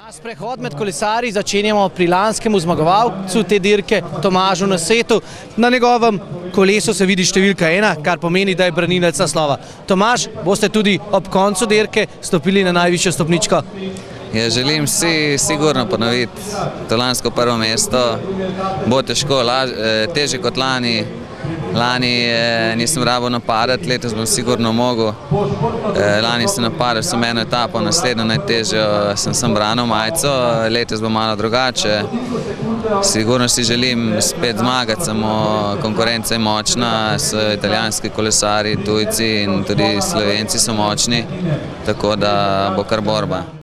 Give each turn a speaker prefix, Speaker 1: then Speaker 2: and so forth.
Speaker 1: Sprehod med kolesarji začenjamo pri lanskemu zmagovalcu te dirke, Tomažu Nasetu. Na njegovem kolesu se vidi številka 1, kar pomeni, da je branilec naslova. Tomaž, boste tudi ob koncu dirke stopili na najvišjo stopničko?
Speaker 2: Ja, želim si sigurno ponoviti to lansko prvo mesto. Bo težko, težje kot lani. Lani nisem rabil napadati, letos bom sigurno mogel. Lani sem napadal samo eno etapo, naslednjo najtežjo sem branil majico, letos bo malo drugače. Sigurno si želim spet zmagati, samo konkurenca je močna, so italijanski kolesarji, tujci in tudi Slovenci so močni, tako da bo kar borba.